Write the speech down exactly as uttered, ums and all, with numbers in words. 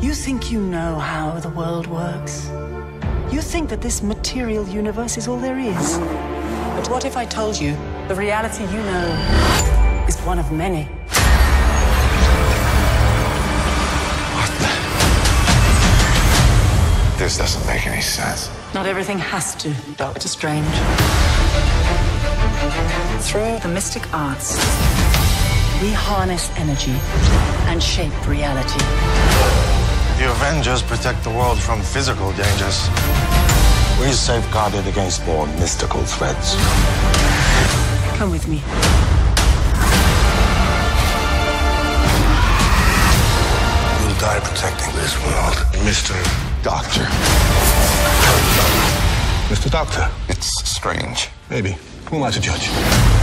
You think you know how the world works? You think that this material universe is all there is? But what if I told you the reality you know is one of many? What the? This doesn't make any sense. Not everything has to, Doctor Strange. Through the mystic arts, we harness energy and shape reality. The Avengers protect the world from physical dangers. We safeguard it against more mystical threats. Come with me. You'll die protecting this world, Mister Doctor. Mister Doctor. It's strange. Maybe. Who am I to judge?